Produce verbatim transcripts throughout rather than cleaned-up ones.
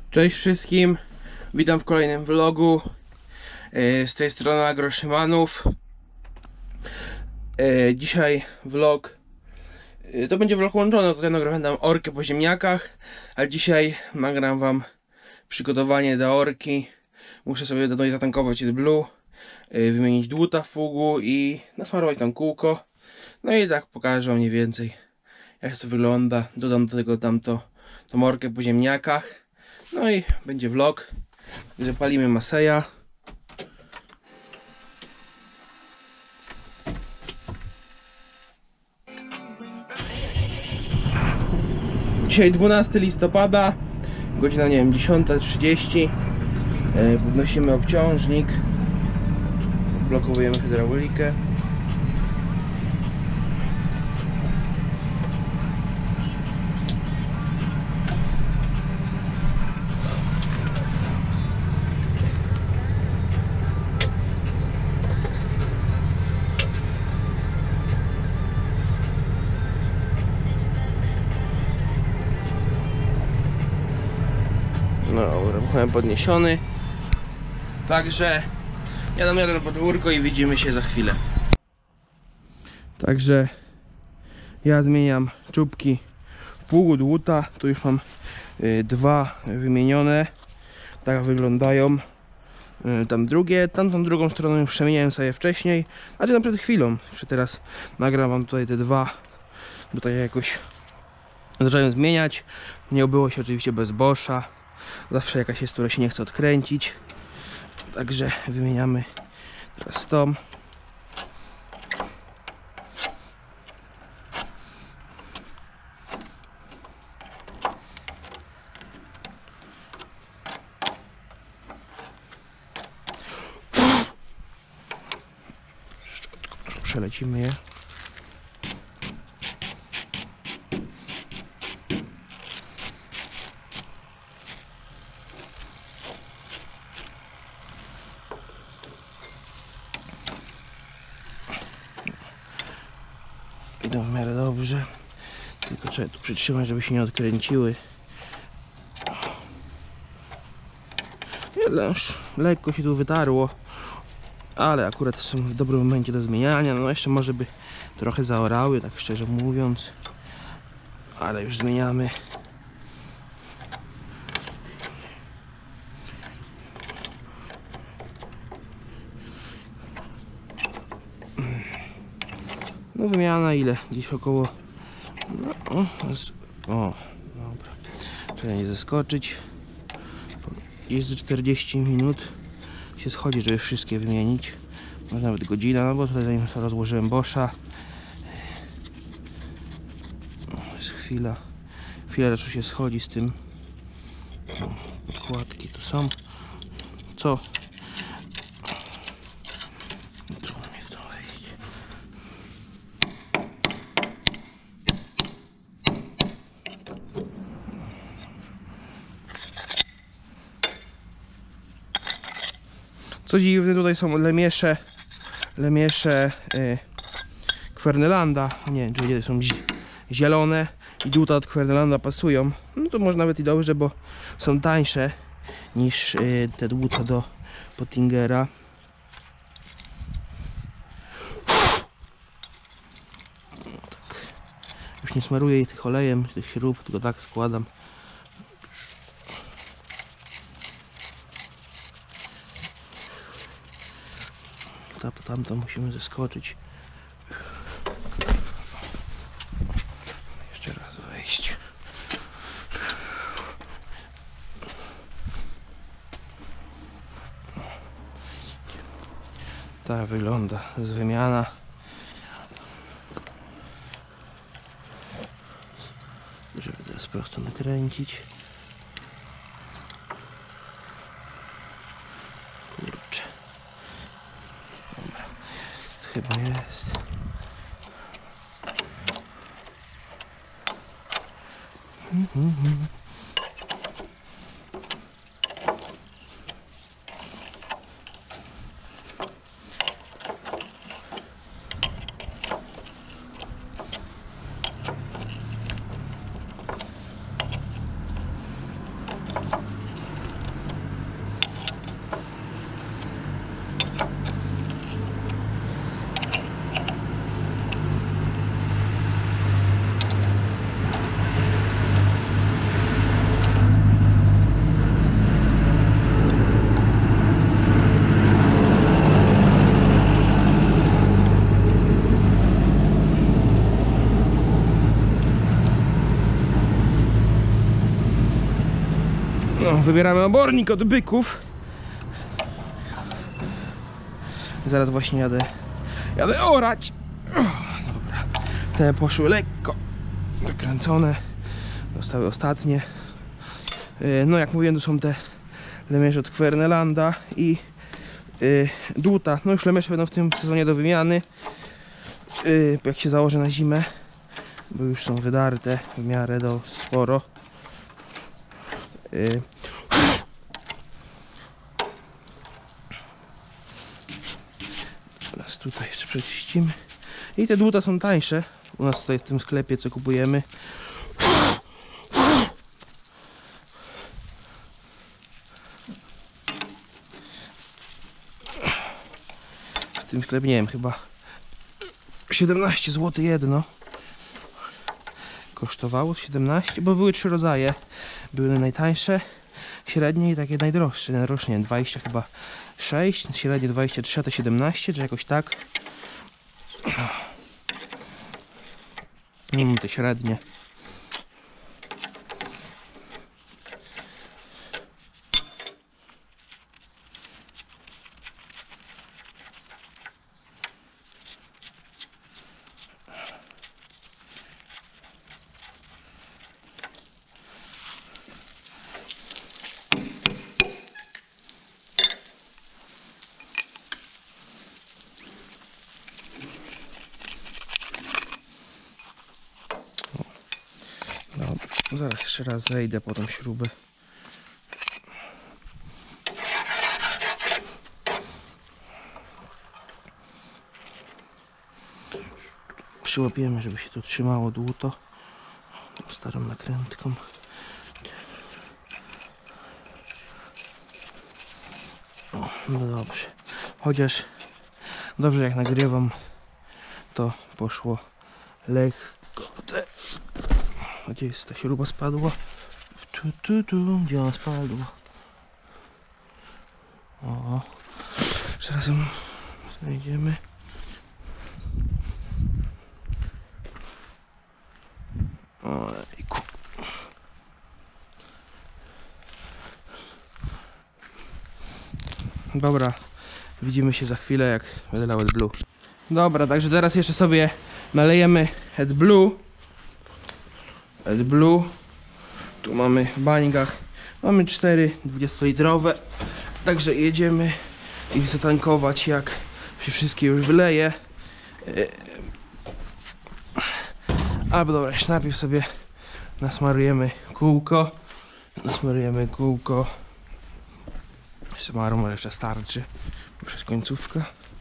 Cześć wszystkim, witam w kolejnym vlogu. Z tej strony Agroszymanów. Dzisiaj vlog, to będzie vlog łączony, tutaj nagrałem tam orkę po ziemniakach, a dzisiaj nagram wam przygotowanie do orki. Muszę sobie dodać zatankować AdBlue, wymienić dłuta w pługu i nasmarować tam kółko. No i tak pokażę wam mniej więcej, jak to wygląda. Dodam do tego tamto tą orkę po ziemniakach. No i będzie vlog. Zapalimy Maseja. Dzisiaj dwunastego listopada, godzina, nie wiem, dziesiąta trzydzieści. Podnosimy obciążnik, blokujemy hydraulikę. No, uruchomiłem podniesiony. Także jadę jadę na podwórko i widzimy się za chwilę. Także ja zmieniam czubki w pługu dłuta. Tu już mam y, dwa wymienione. Tak wyglądają. Y, tam drugie, tamtą drugą stroną już przemieniałem sobie wcześniej. Znaczy tam przed chwilą. Jeszcze teraz nagram wam tutaj te dwa. Bo tak jakoś zacząłem zmieniać. Nie obyło się oczywiście bez Boscha. Zawsze jakaś jest, która się nie chce odkręcić. Także wymieniamy teraz tą. Szczotką przelecimy je. Idą w miarę dobrze, tylko trzeba tu przytrzymać, żeby się nie odkręciły. Już lekko się tu wytarło, ale akurat są w dobrym momencie do zmieniania. No jeszcze może by trochę zaorały, tak szczerze mówiąc, ale już zmieniamy. No wymiana ile? Gdzieś około... No, o, z, o, dobra. Trzeba nie zeskoczyć. Gdzieś z czterdzieści minut się schodzi, żeby wszystkie wymienić. Może nawet godzina, no bo tutaj zanim rozłożyłem Boscha. O, jest chwila. Chwila zaczął się schodzi z tym. O, podkładki tu są. Co? Co dziwne, tutaj są lemiesze, lemiesze y, Kwernelanda. Nie wiem, czy gdzie są zielone i dłuta od Kwernelanda pasują. No to może nawet i dobrze, bo są tańsze niż y, te dłuta do Pottingera. No tak. Już nie smaruję tych olejem, tych śrub, tylko tak składam. Ta, po tamto musimy zeskoczyć. Jeszcze raz wejść. Tak wygląda z wymiana. Żeby teraz prosto nakręcić. Kurczę. Dobra. Chyba jest. Mm-hmm. No, wybieramy obornik od byków. Zaraz właśnie jadę, jadę orać. Dobra, te poszły lekko wykręcone, zostały ostatnie. No jak mówiłem, to są te lemierze od Kwernelanda i yy, dłuta. No już lemierze będą w tym sezonie do wymiany, yy, jak się założę na zimę, bo już są wydarte w miarę do sporo. Yy. Teraz tutaj jeszcze przeczyścimy. I te dłuta są tańsze u nas tutaj w tym sklepie, co kupujemy. W tym sklepie, nie wiem, chyba siedemnaście złotych jedno kosztowało, siedemnaście, bo były trzy rodzaje. Były najtańsze, średnie i takie najdroższe. Najdroższe, nie wiem, dwadzieścia chyba sześć, średnie dwadzieścia trzy, a te siedemnaście, czy jakoś tak. Mm, te średnie. Zaraz jeszcze raz zejdę po tą śrubę. Przyłapiemy, żeby się to trzymało dłuto starą nakrętką. O, no dobrze. Chociaż dobrze, jak nagrywam, to poszło lekko. Gdzie jest ta śruba? Spadła? Tu, tu, tu. Gdzie ona spadła? O, jeszcze raz ją znajdziemy. Ojku. Dobra, widzimy się za chwilę, jak będę lał AdBlue. Dobra, także teraz jeszcze sobie nalejemy AdBlue. AdBlue. Tu mamy w bańkach. Mamy cztery dwudziestolitrowe. Także jedziemy ich zatankować, jak się wszystkie już wyleje. Albo dobra, jeszcze najpierw sobie nasmarujemy kółko. Nasmarujemy kółko. Smaru może jeszcze starczy. Już jest końcówka.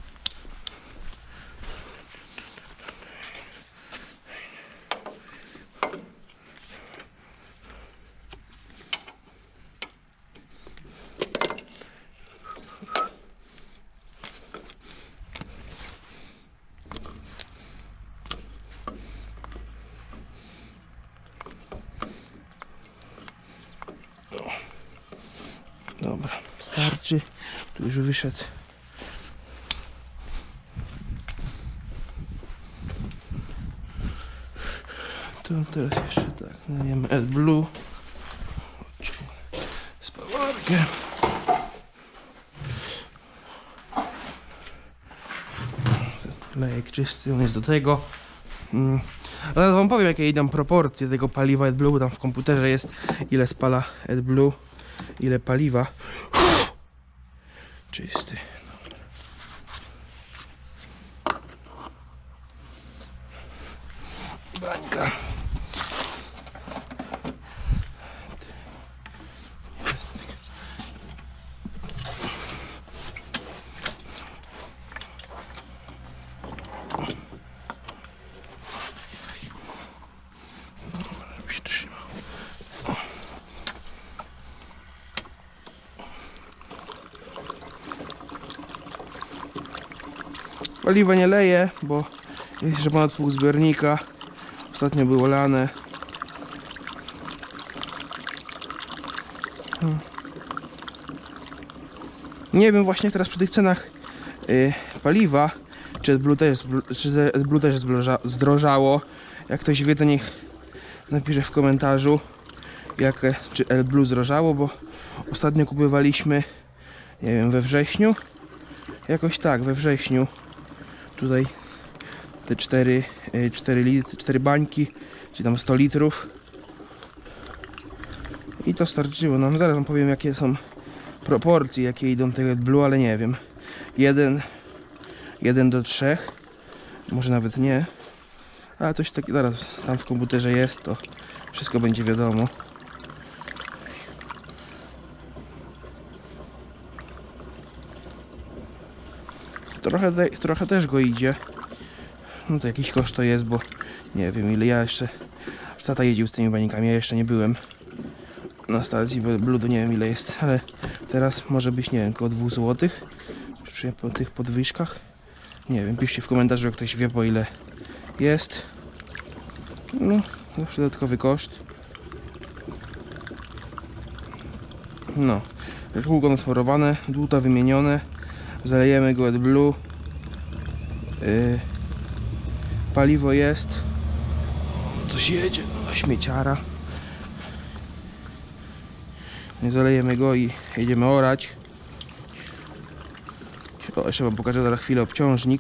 Dobra, starczy. Tu już wyszedł. To teraz jeszcze tak, nalejemy AdBlue. Spawarkę. Lejek czysty, on jest do tego. Mm. Zaraz wam powiem, jakie idą proporcje tego paliwa AdBlue, bo tam w komputerze jest, ile spala AdBlue, ile paliwa. Uff. Czysty. Bańka. Paliwa nie leję, bo jest jeszcze ponad pół zbiornika. Ostatnio było lane. Hmm. Nie wiem właśnie teraz przy tych cenach yy, paliwa, czy AdBlue też, czy AdBlue też zdrożało. Jak ktoś wie, to niech napisze w komentarzu, jak, czy AdBlue zdrożało, bo ostatnio kupowaliśmy, nie wiem, we wrześniu, jakoś tak, we wrześniu, tutaj te cztery, cztery, litry, cztery bańki, czyli tam sto litrów i to starczyło nam. Zaraz wam powiem, jakie są proporcje, jakie idą tego AdBlue, ale nie wiem, jeden, jeden do trzech, może nawet nie, ale coś takiego, zaraz tam w komputerze jest, to wszystko będzie wiadomo. Trochę, te, trochę też go idzie. No to jakiś koszt to jest, bo nie wiem ile ja jeszcze... Tata jeździł z tymi bańkami, ja jeszcze nie byłem na stacji AdBlue, nie wiem ile jest, ale teraz może być, nie wiem, około dwóch złotych przy po tych podwyżkach. Nie wiem, piszcie w komentarzu, jak ktoś wie, po ile jest. No, zawsze dodatkowy koszt. No, kółko nasmarowane, dłuta wymienione. Zalejemy go AdBlue. Yy, paliwo jest. Ktoś jedzie na śmieciara. Zalejemy go i jedziemy orać. O, jeszcze wam pokażę za chwilę obciążnik.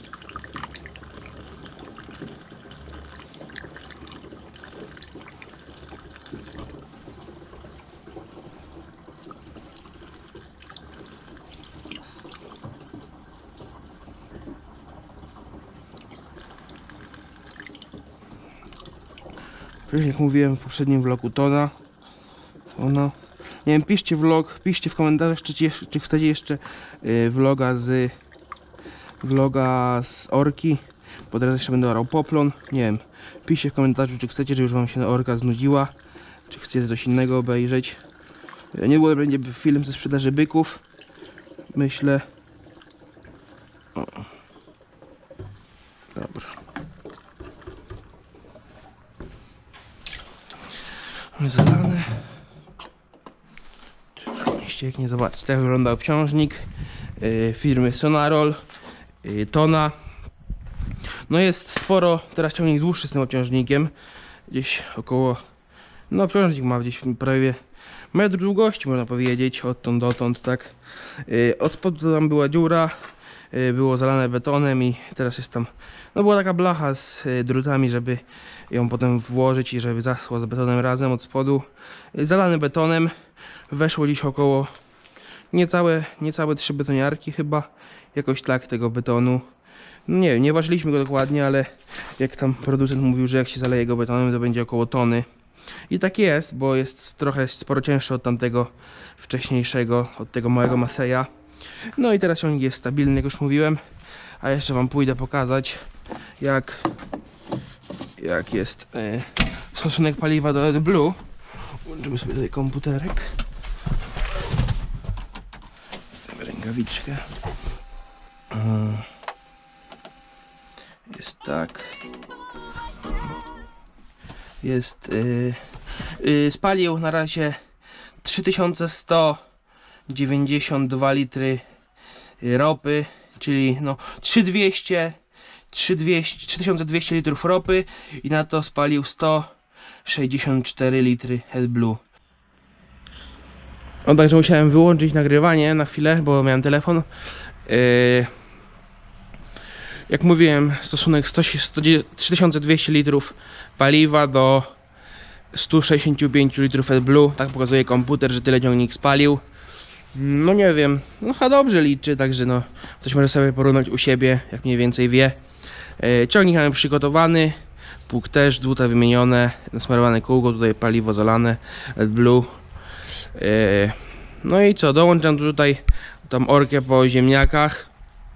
Jak mówiłem w poprzednim vlogu, tona. Ona. Nie wiem, piszcie vlog, piszcie w komentarzach, czy, czy chcecie jeszcze y, vloga z vloga z orki, bo teraz jeszcze będę orał poplon. Nie wiem, piszcie w komentarzu, czy chcecie, czy już wam się orka znudziła, czy chcecie coś innego obejrzeć. Niedługo będzie film ze sprzedaży byków, myślę. O. Dobra. Mamy zalane. Ścieknie, zobaczcie, tak wygląda obciążnik yy, firmy Sonarol, yy, tona. No jest sporo, teraz ciągnik dłuższy z tym obciążnikiem, gdzieś około, no obciążnik ma gdzieś prawie metr długości, można powiedzieć, odtąd dotąd, tak. Yy, od spodu tam była dziura, yy, było zalane betonem i teraz jest tam, no była taka blacha z yy, drutami, żeby ją potem włożyć i żeby zaschła z betonem razem od spodu. Yy, zalany betonem. Weszło dziś około niecałe, niecałe trzy betoniarki chyba, jakoś tak tego betonu. No nie wiem, nie ważyliśmy go dokładnie, ale jak tam producent mówił, że jak się zaleje go betonem, to będzie około tony. I tak jest, bo jest trochę sporo cięższy od tamtego wcześniejszego, od tego małego Maseja. No i teraz ciągnik jest stabilny, jak już mówiłem, a jeszcze wam pójdę pokazać, jak, jak jest yy, stosunek paliwa do AdBlue. Włączymy sobie tutaj komputerek. Damy rękawiczkę. Jest tak. Jest. Yy, yy, spalił na razie trzy tysiące sto dziewięćdziesiąt dwa litry ropy, czyli no trzy tysiące dwieście litrów ropy i na to spalił sto sześćdziesiąt cztery litry AdBlue. No także musiałem wyłączyć nagrywanie na chwilę, bo miałem telefon. Yy, jak mówiłem, stosunek trzy tysiące dwieście litrów paliwa do stu sześćdziesięciu pięciu litrów AdBlue. Tak pokazuje komputer, że tyle ciągnik spalił. No nie wiem, no chyba dobrze liczy, także no ktoś może sobie porównać u siebie, jak mniej więcej wie. Yy, ciągnik mamy przygotowany. Pług też, dłuta wymienione, nasmarowane kółko, tutaj paliwo zalane, AdBlue. Yy, no i co, dołączam tutaj tą orkę po ziemniakach.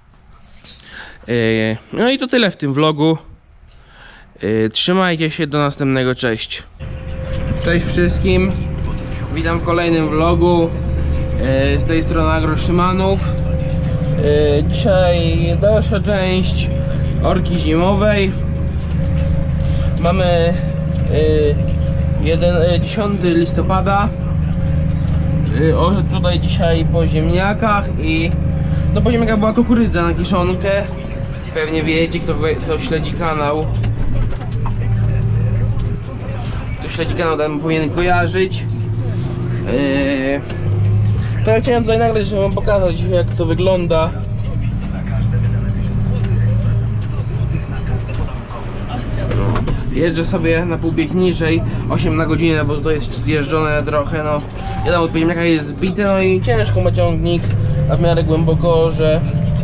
Yy, no i to tyle w tym vlogu. Yy, trzymajcie się, do następnego, cześć. Cześć wszystkim, witam w kolejnym vlogu. Yy, z tej strony Agro Szymanów. Yy, dzisiaj dalsza część orki zimowej. Mamy y, dziesiątego listopada. Y, o, tutaj dzisiaj po ziemniakach i no po ziemniakach była kukurydza na kiszonkę. Pewnie wiecie, kto, kto śledzi kanał. Kto kto śledzi kanał, ten powinien kojarzyć. Yy... To ja chciałem tutaj nagrać, żeby wam pokazać, jak to wygląda. Jeżdżę sobie na półbieg niżej, osiem na godzinę, bo to jest zjeżdżone trochę, no. Wiadomo, od pojemniaka jest zbity, no i ciężko ma ciągnik, a w miarę głęboko, że...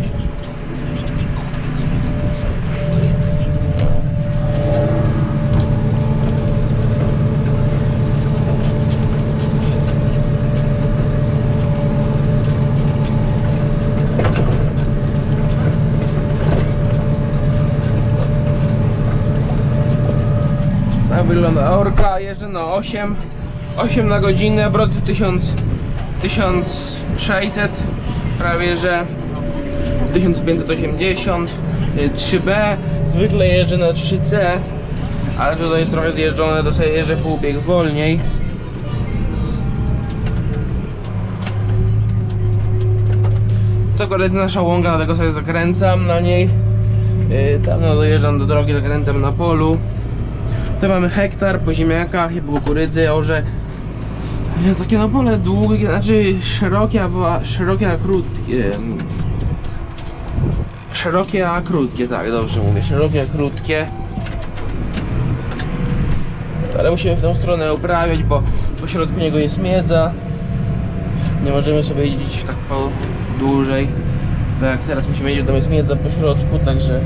Tak wygląda Orka, jeżdżę na osiem, osiem na godzinę, obroty tysiąc, tysiąc sześćset, prawie że tysiąc pięćset osiemdziesiąt, trzy B, zwykle jeżdżę na trzy C, ale tutaj jest trochę zjeżdżone, to sobie jeżdżę półbieg wolniej. To akurat nasza łąka, dlatego sobie zakręcam na niej. Tam no, dojeżdżam do drogi, zakręcam na polu. Tutaj mamy hektar po ziemniakach i po kukurydzy, orze. Takie no pole długie, znaczy szerokie, a szerokie a krótkie. Szerokie a krótkie, tak, dobrze mówię, szerokie a krótkie. Ale musimy w tą stronę uprawiać, bo po środku niego jest miedza. Nie możemy sobie jeździć tak po dłużej. Tak jak teraz musimy jeździć, tam jest miedza po środku, także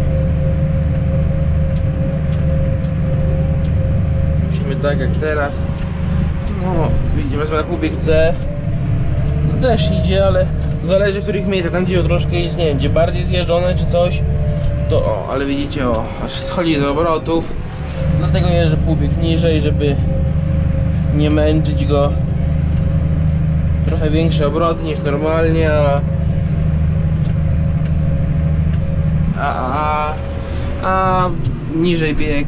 tak jak teraz. No, widzimy, wezmę na półbieg C. No, też idzie, ale zależy w których miejscach. Tam gdzie troszkę jest, nie wiem, gdzie bardziej zjeżdżone czy coś, to o, ale widzicie, o, aż schodzi do obrotów. Dlatego jeżdżę półbieg niżej, żeby nie męczyć go. Trochę większe obroty niż normalnie, a a, a, a niżej bieg.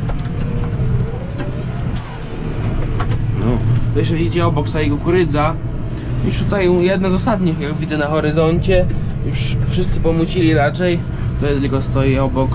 To jeszcze widzicie, obok stoi kukurydza. Już tutaj jedna z ostatnich, jak widzę na horyzoncie. Już wszyscy pomucili raczej. To tylko stoi obok.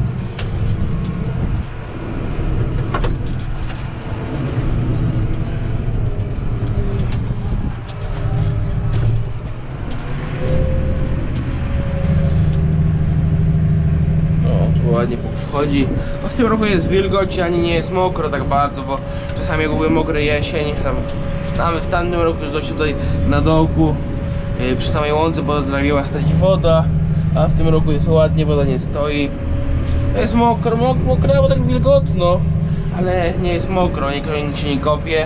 Ładnie wchodzi. No w tym roku jest wilgoć, ani nie jest mokro tak bardzo, bo czasami jak były mokre jesień, tam w, tam, w tamtym roku już dość tutaj na dołku yy, przy samej łące potrafiła stać woda, a w tym roku jest ładnie, woda nie stoi. To jest mokro, mok, mokro, bo tak wilgotno, ale nie jest mokro, nikt się nie kopie.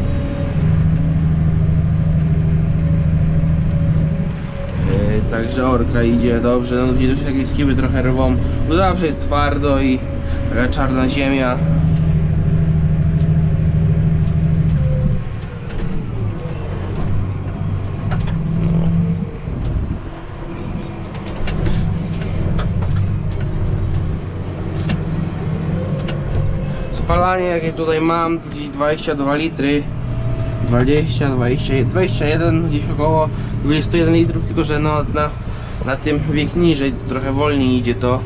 Także Orka idzie dobrze, no widzicie, takie skiby trochę rwą, bo zawsze jest twardo i taka czarna ziemia. Spalanie jakie tutaj mam, to gdzieś dwadzieścia dwa litry. dwadzieścia, dwadzieścia, dwadzieścia jeden, gdzieś około dwadzieścia jeden litrów, tylko że no, na, na tym wiek niżej trochę wolniej idzie to.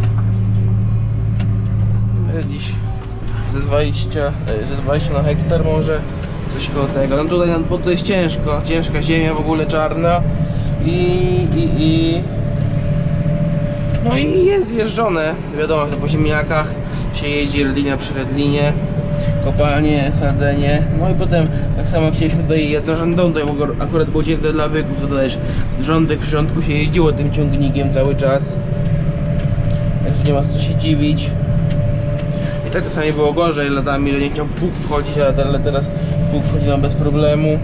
Dziś ze dwadzieścia, ze dwadzieścia na hektar może, coś koło tego. No tutaj, bo to jest ciężko, ciężka ziemia w ogóle czarna i, i, i no i jest zjeżdżone. Wiadomo, że po ziemniakach się jeździ redlina przy redlinie. Kopalnie, sadzenie, no i potem tak samo chcieliśmy tutaj jednorzędną, tutaj akurat było cięte dla byków, to też rządek przy rządku się jeździło tym ciągnikiem cały czas, także nie ma co się dziwić. I tak czasami było gorzej latami, że nie chciał pług wchodzić, ale teraz pług wchodzi nam bez problemu.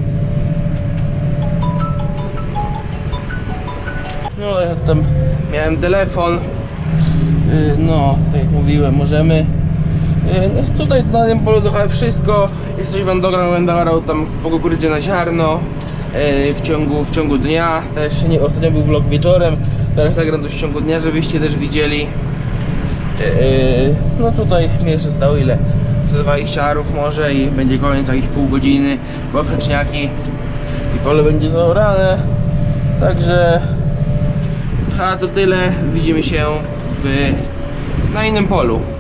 No ja tam miałem telefon, no tak jak mówiłem, możemy. Jest tutaj na tym polu trochę wszystko. Jak coś wam dogram, będę orał tam po kukurydzie na ziarno w ciągu, w ciągu dnia. Też nie, ostatnio był vlog wieczorem, teraz nagram coś w ciągu dnia, żebyście też widzieli. No tutaj mi jeszcze stało ile? ze dwadzieścia arów może i będzie koniec, jakieś pół godziny, poprzeczniaki i pole będzie zaorane. Także a to tyle, widzimy się w, na innym polu.